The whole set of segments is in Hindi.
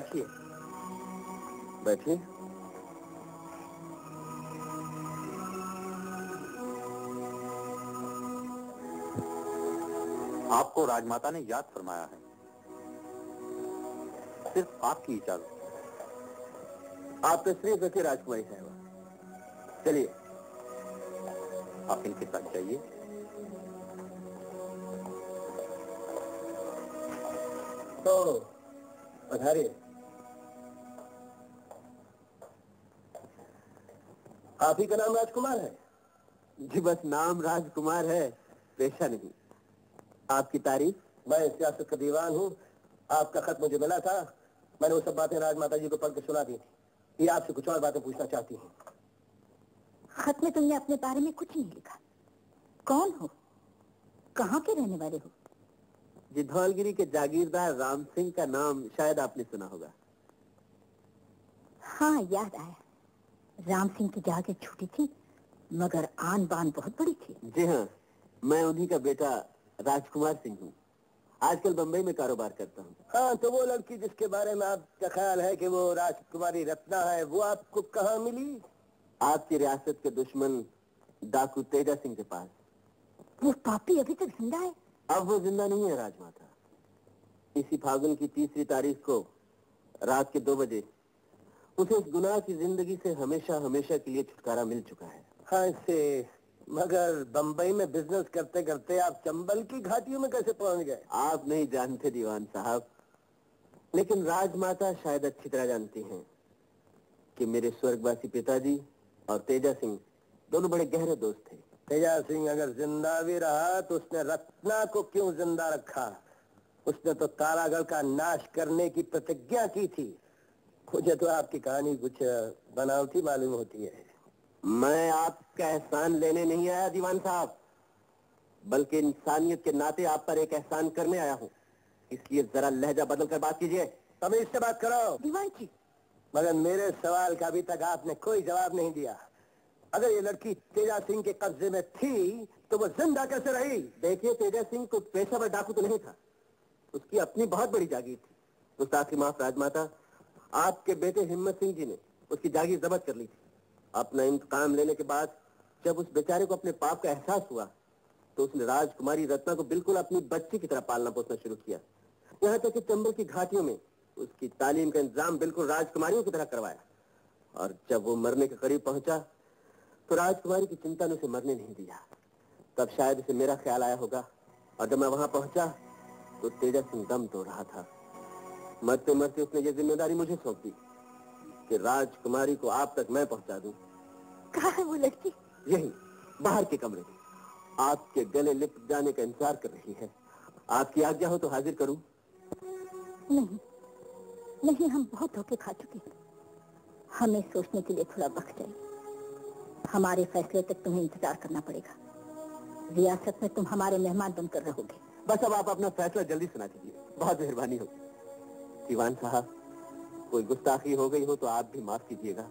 बैठिए। बैठिए। आपको राजमाता ने याद फरमाया है, सिर्फ आपकी इजाजत। आप तशरीफ रखिए राजकुमारी साहब। चलिए आप इनके साथ जाइए। तो पधारिए। आप ही का नाम राजकुमार है? जी बस नाम राजकुमार है, पेशा नहीं। आपकी तारीफ? मैं सियासत का दीवान हूँ। आपका खत मुझे मिला था, मैंने वो सब बातें राजमाता जी को पढ़ के सुना दी थी। ये आपसे कुछ और बातें पूछना चाहती हूँ। खत में तुमने अपने बारे में कुछ नहीं लिखा। कौन हो, कहाँ के रहने वाले हो? जी धौलगिरी के जागीरदार राम सिंह का नाम शायद आपने सुना होगा। हाँ याद आया, राम सिंह की जागीर छूटी थी, मगर आन बान बहुत बड़ी थी। जी हाँ, मैं उन्हीं का बेटा राजकुमार सिंह हूँ। आजकल बंबई में कारोबार करता हूँ। हाँ, तो वो लड़की जिसके बारे में आपका ख्याल है कि वो राजकुमारी रत्ना है, वो आपको कहाँ मिली? आपकी रियासत के दुश्मन डाकू तेजा सिंह के पास। वो पापी अभी तक जिंदा है? अब वो जिंदा नहीं है राजमाता। इसी फागुन की 3 तारीख को रात के 2 बजे उसे इस गुनाह की जिंदगी से हमेशा हमेशा के लिए छुटकारा मिल चुका है। हाँ से, मगर बंबई में बिजनेस करते करते आप चंबल की घाटियों में कैसे पहुंच गए? आप नहीं जानते दीवान साहब, लेकिन राजमाता शायद अच्छी तरह जानती हैं कि मेरे स्वर्गवासी पिताजी और तेजा सिंह दोनों बड़े गहरे दोस्त थे। तेजा सिंह अगर जिंदा भी रहा तो उसने रत्ना को क्यों जिंदा रखा? उसने तो तारागढ़ का नाश करने की प्रतिज्ञा की थी। मुझे तो आपकी कहानी कुछ बनावटी मालूम होती है। मैं आपका एहसान लेने नहीं आया दीवान साहब, बल्कि इंसानियत के नाते आप पर एक एहसान करने आया हूँ। इसलिए जरा लहजा बदल कर बात कीजिए। तमीज से बात करो। दीवान जी, मगर मेरे सवाल का अभी तक आपने कोई जवाब नहीं दिया। अगर ये लड़की तेजा सिंह के कब्जे में थी तो वो जिंदा कैसे रही? देखिए, तेजा सिंह को पेशावर डाकू तो नहीं था, उसकी अपनी बहुत बड़ी जागीर थी। गुस्ताखी माफ राजमाता, आपके बेटे हिम्मत सिंह जी ने उसकी जागीर जब्त कर ली थी। अपना इंतकाम लेने के बाद जब उस बेचारे को अपने पाप का एहसास हुआ तो उसने राजकुमारी रत्ना को बिल्कुल अपनी बच्ची की तरह पालना पोसना शुरू किया। यहाँ तक कि चंबल की घाटियों में उसकी तालीम का इंतजाम बिल्कुल राजकुमारियों की तरह करवाया। और जब वो मरने के करीब पहुंचा तो राजकुमारी की चिंता ने उसे मरने नहीं दिया। तब शायद उसे मेरा ख्याल आया होगा, और जब मैं वहां पहुंचा तो तेजा सिंह दम तोड़ रहा था। मरते मरते उसने ये जिम्मेदारी मुझे सौंप दी कि राजकुमारी को आप तक मैं पहुंचा दूं। कहाँ है वो लड़की? यही बाहर के कमरे में आपके गले लिपट जाने का इंतजार कर रही है। आपकी आज्ञा हो तो हाजिर करूं? नहीं नहीं, हम बहुत धोखे खा चुके हैं। हमें सोचने के लिए थोड़ा वक्त चाहिए। हमारे फैसले तक तुम्हें इंतजार करना पड़ेगा। रियासत में तुम हमारे मेहमान बनकर रहोगे। बस अब आप अपना फैसला जल्दी सुना दीजिए, बहुत मेहरबानी होगी। दीवान साहब, कोई गुस्ताखी हो गई हो तो आप भी माफ कीजिएगा।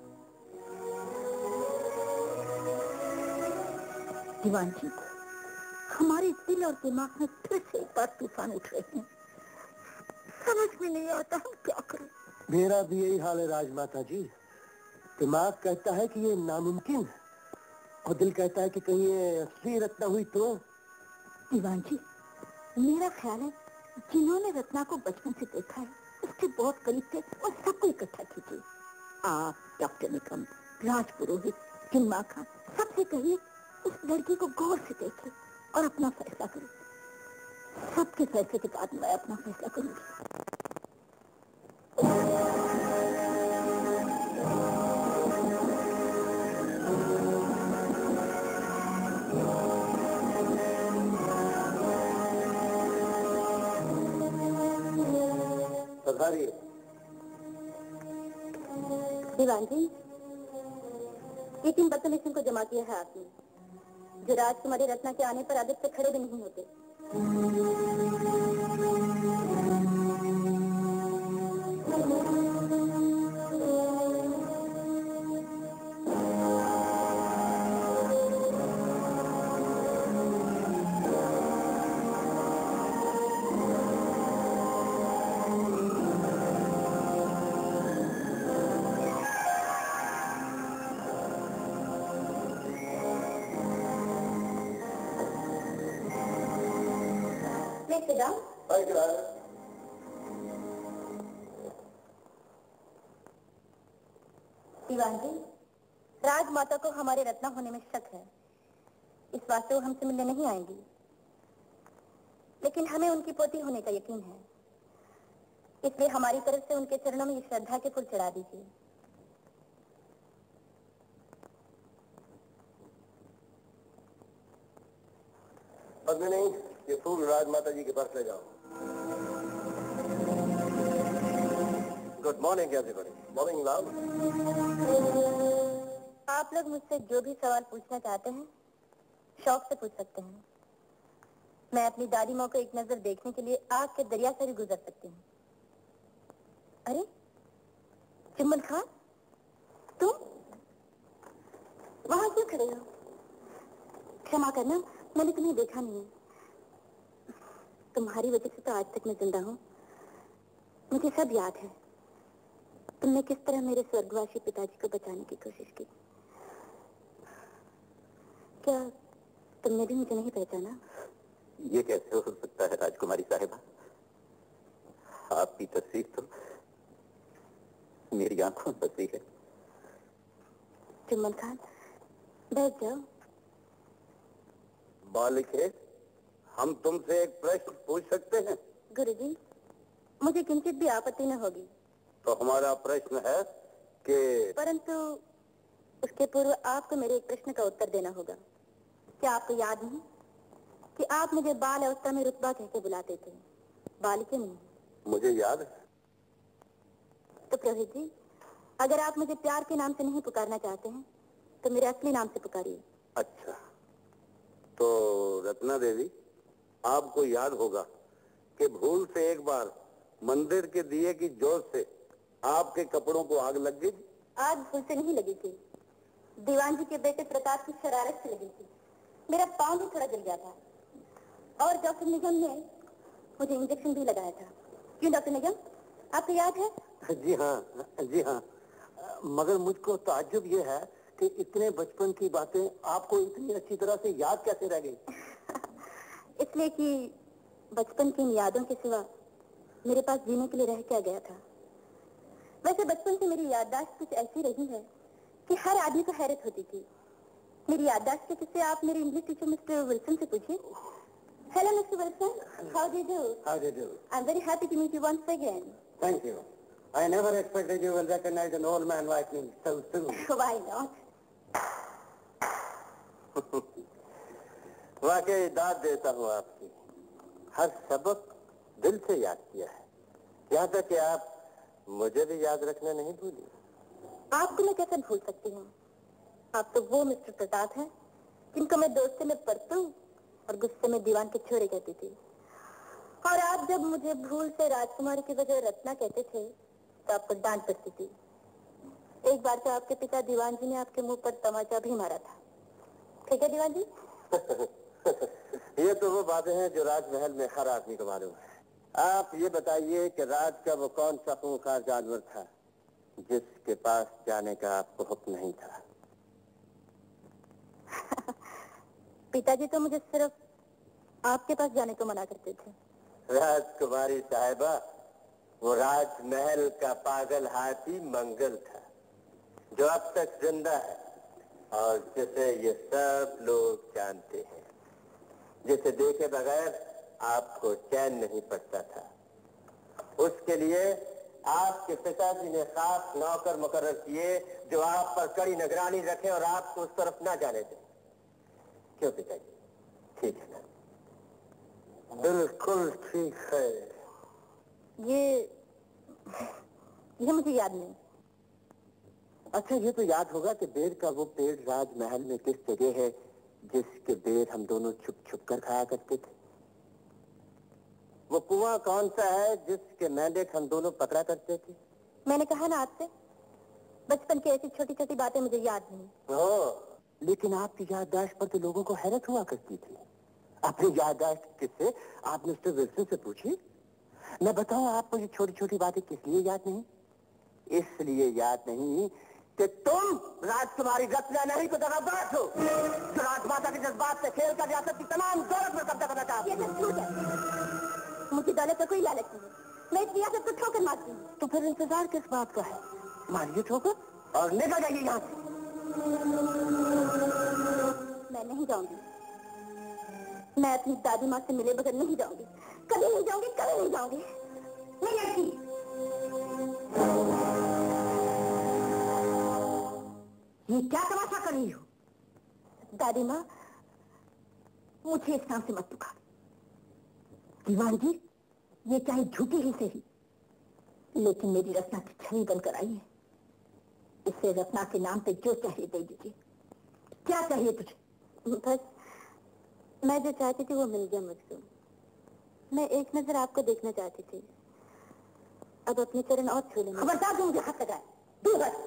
दीवान जी, हमारे दिल और दिमाग में फिर से एक बार तूफान उठ रहे हैं। समझ में नहीं आता हम क्या करें। मेरा भी यही हाल है राजमाता जी। दिमाग कहता है कि ये नामुमकिन है और दिल कहता है कि कहीं ये असली रत्ना हुई तो। दीवान जी, मेरा ख्याल है जिन्होंने रत्ना को बचपन से देखा है, उसके बहुत करीब थे, और सबको इकट्ठा कीजिए। आप, डॉक्टर निकम, राजपुरोहित, जिम्मा खान, सबसे कहिए उस लड़की को गौर से देखे और अपना फैसला करें। सबके फैसले के बाद मैं अपना फैसला करूंगी। दीवान जी, ये 3 बदतमीजों को जमा किया है आपने, जो राजकुमारी रत्ना के आने पर आदत से खड़े भी नहीं होते। Please sit down. Thank you, Anna. दीवान जी, राजमाता को हमारे रत्ना होने में शक है। इस वास्ते वो हमसे मिलने नहीं आएंगी, लेकिन हमें उनकी पोती होने का यकीन है। इसलिए हमारी तरफ से उनके चरणों में ये श्रद्धा के फूल चढ़ा दीजिए। पद्मिनी, ये फूल राजमाता जी के पास ले जाओ। Good morning everybody. Morning love. आप लोग मुझसे जो भी सवाल पूछना चाहते हैं शौक से पूछ सकते हैं। मैं अपनी दादी माँ को एक नजर देखने के लिए आग के दरिया से भी गुजर सकती हूँ। अरे चिम्मन खान, तुम वहां क्यों खड़े हो? क्षमा करना, मैंने तुम्हें देखा नहीं है। तुम्हारी वजह से तो आज तक मैं जिंदा हूँ। मुझे सब याद है, तुमने किस तरह मेरे स्वर्गवासी पिताजी को बचाने की कोशिश की। क्या तुमने भी मुझे नहीं पहचाना? ये कैसे हो सकता है राजकुमारी साहिबा? आपकी तस्वीर तो मेरी आंखों में बसी है। चिम्मन खान, बैठ जाओ। बालिके, हम तुमसे एक प्रश्न पूछ सकते हैं? गुरुजी, मुझे किंचित भी आपत्ति न होगी। तो हमारा प्रश्न है कि... परंतु उसके पूर्व आपको मेरे एक प्रश्न का उत्तर देना होगा। क्या आपको याद नहीं कि आप मुझे बाल अवस्था में रुतबा कहकर बुलाते थे, बालिके नहीं? मुझे याद है। तो पुरोहित जी, अगर आप मुझे प्यार के नाम से नहीं पुकारना चाहते हैं तो मेरे असली नाम से पुकारिए। अच्छा, तो रत्ना देवी, आपको याद होगा कि भूल से एक बार मंदिर के दिए की जोत से आपके कपड़ों को आग लग गई। आग भूल से नहीं लगी थी, दीवान जी के बेटे प्रताप की शरारत से लगी थी। मेरा पांव भी थोड़ा जल गया था और डॉक्टर निगम ने मुझे इंजेक्शन भी लगाया था। क्यों डॉक्टर निगम, आपको याद है? जी हाँ, जी हाँ। मगर मुझको ताज्जुब ये है कि इतने बचपन की बातें आपको इतनी अच्छी तरह से याद कैसे रह गई? इसलिए कि बचपन की इन यादों के सिवा मेरे पास जीने के लिए रह क्या गया था। वैसे बचपन से मेरी याददाश्त कुछ ऐसी रही है कि हर आदमी को हैरत होती थी। मेरी याददाश्त के किस्से आप मेरे इंग्लिश टीचर मिस्टर विल्सन से पूछिए। Hello Mister Wilson, how do you do? How do you do? I am very happy to meet you once again. Thank you. I never expected you will recognize an old man like me so soon. Why not? वाकई दाद देता हूँ आपकी। हर सबक दिल से याद किया है, यहाँ तक कि आप मुझे भी याद रखना नहीं भूली। आपको मैं कैसे भूल सकती हूँ? आप तो वो मिस्टर प्रताप हैं जिनको मैं दोस्ती में परतू और गुस्से में दीवान के छोरे कहती थी। और आप जब मुझे भूल से राजकुमारी की वजह रत्ना कहते थे तो आपको डांट पड़ती थी। एक बार तो आपके पिता दीवान जी ने आपके मुंह पर तमाचा भी मारा था। ठीक है दीवान जी? ये तो वो बातें हैं जो राजमहल में हर आदमी को मालूम है। आप ये बताइए कि रात का वो कौन सा खूंखार जानवर था जिसके पास जाने का आपको हुक्म नहीं था? पिताजी तो मुझे सिर्फ आपके पास जाने को मना करते थे। राजकुमारी साहिबा, वो राजमहल का पागल हाथी मंगल था जो अब तक जिंदा है और जिसे ये सब लोग जानते हैं, जिसे देखे बगैर आपको चैन नहीं पड़ता था। उसके लिए आपके पिताजी ने खास नौकर मुकर्रर किए जो आप पर कड़ी निगरानी रखे और आपको उस तरफ ना जाने दें। क्यों पिताजी, ठीक है ना? बिल्कुल ठीक है। ये मुझे याद नहीं। अच्छा, ये तो याद होगा कि बेर का वो पेड़ राजमहल में किस जगह है जिसके बेर हम दोनों छुप छुप कर खाया करते थे? वो कुआं कौन सा है जिसके मेंढक हम दोनों पकड़ा करते थे? मैंने कहा ना आपसे, बचपन की ऐसी छोटी छोटी बातें मुझे याद नहीं। हो, लेकिन आपकी याददाश्त पर तो लोगों को हैरत हुआ करती थी। अपनी याददाश्त किससे? आप मिस्टर विल्सन से पूछिए। मैं बताऊं आपको ये छोटी छोटी बातें किस लिए याद नहीं? इसलिए याद नहीं कि तुम राजकुमारी रत्ना नहीं तो दगाबाज हो, जो राजमाता के जज्बात से खेल कर रियासत की तमाम दौलत में कब्जा करना चाहती हो। दौलत का कोई लालच नहीं, मैं इस रियासत को ठोकर मारती हूँ। तो फिर इंतजार किस बात का है? मारिए ठोकर और निकल जाइए यहाँ से। मैं नहीं जाऊंगी, मैं अपनी दादी माँ से मिले बगैर नहीं जाऊंगी, कभी नहीं जाऊंगी, कभी नहीं जाऊंगी। नहीं लड़की, ये क्या तमाशा कर रही हो? दादी माँ, मुझे इस नाम से मत पुकार। दीवान जी, ये चाहे झूठी ही सही, लेकिन मेरी रत्ना की छवि बनकर आई है। इसे रत्ना के नाम पे जो चाहिए दे दीजिए। क्या चाहिए तुझे? बस मैं जो चाहती थी वो मिल गया मुझको। मैं एक नजर आपको देखना चाहती थी, अब अपने चरण और छू लेंगे। खबरदार जो मुझे हाथ लगाए, दूर हट।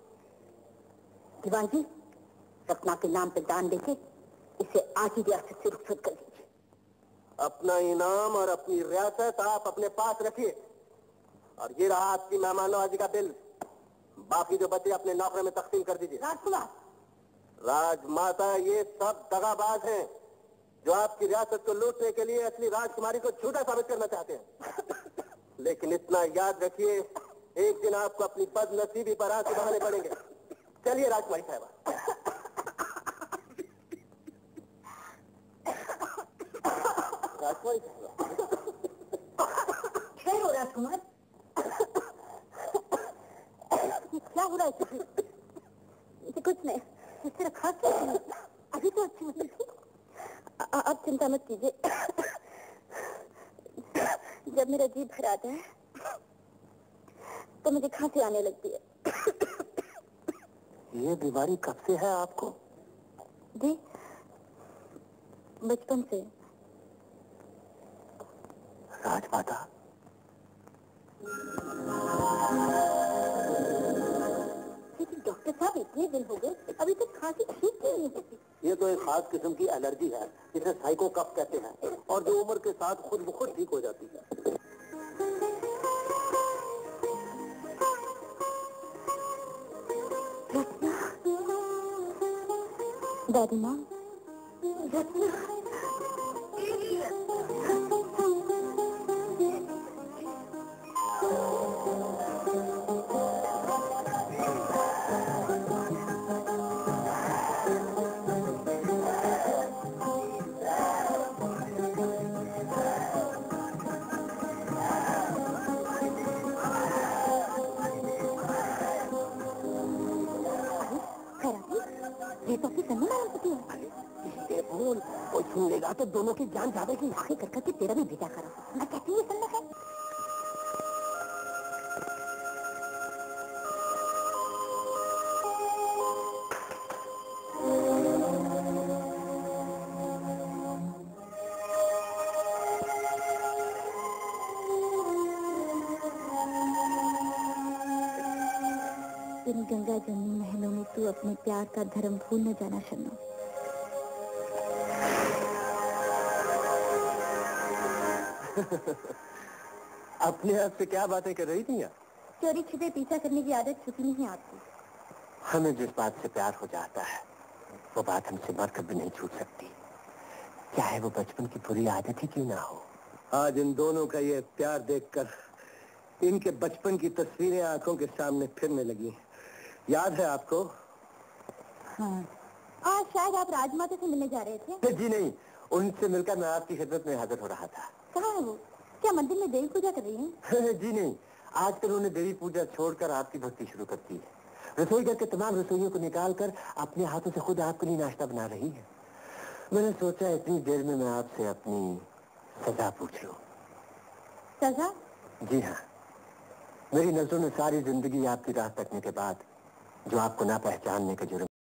दीवान जी, रत्ना के नाम पे दान देके इसे आज ही रियासत से रुखसत कर दीजिए। अपना इनाम और अपनी रियासत आप अपने पास रखिए, और ये रहा आपकी मेहमान नवाजी का बिल। बाकी जो बचे अपने नौकरों में तकसीम कर दीजिए। राजकुमार, राजमाता, ये सब दगाबाज हैं जो आपकी रियासत को लूटने के लिए असली राजकुमारी को झूठा साबित करना चाहते हैं। लेकिन इतना याद रखिए, एक दिन आपको अपनी बदनसीबी पर आंसू बहाने पड़ेंगे। चलिए राजकुमारी साहबा। राजकुमारी साहबा, क्या हो राजकुमार? क्या हो रहा है? कुछ नहीं, इस तरह खास नहीं, अभी तो अच्छी होती थी। आप चिंता मत कीजिए, जब मेरा जी भर आता है तो मुझे खांसी आने लगती है। ये बीमारी कब से है आपको? जी, बचपन से। राजमाता, लेकिन डॉक्टर साहब, इतने दिन हो गए अभी तक खांसी ठीक क्यों नहीं होती? ये तो एक खास किस्म की एलर्जी है जिसे साइको कफ कहते हैं, और जो उम्र के साथ खुद ब खुद ठीक हो जाती है। दादी माँ, रत्ना, ये तो अपनी सन्नी मालूम होती है। बोल, कोई सुन लेगा तो दोनों की जान जाएगी। आखिर कर करके तेरा भी बेटा करो। मैं कहती हूँ ये सन्ना है। इन गंगा जमुनी महलों में तू अपने प्यार का धर्म भूल न जाना शन्नो। अपने आप से क्या बातें कर रही थी यार? चोरी छिपे पीछा करने की आदत छुपी नहीं आपकी। हमें जिस बात से प्यार हो जाता है वो बात हमसे मरकर भी नहीं छूट सकती, चाहे वो बचपन की बुरी आदत ही क्यों ना हो। आज इन दोनों का ये प्यार देखकर इनके बचपन की तस्वीरें आंखों के सामने फिरने लगी। याद है आपको? हाँ, आज शायद आप राजमाता से मिलने जा रहे थे। जी नहीं, उनसे मिलकर मैं आपकी खिदमत में हाजिर हो रहा था। कहाँ है वो? क्या मंदिर में देवी पूजा कर रही हैं? जी नहीं, आजकल उन्होंने देवी पूजा छोड़कर आपकी भक्ति शुरू कर दी है। रसोई घर के तमाम रसोइयों को निकालकर अपने हाथों से खुद आपके लिए नाश्ता बना रही है। मैंने सोचा इतनी देर में मैं आपसे अपनी सजा पूछ लूं। सजा? जी हाँ, मेरी नजरों में सारी जिंदगी आपकी राह तकने के बाद जो आपको ना पहचानने का जुर्म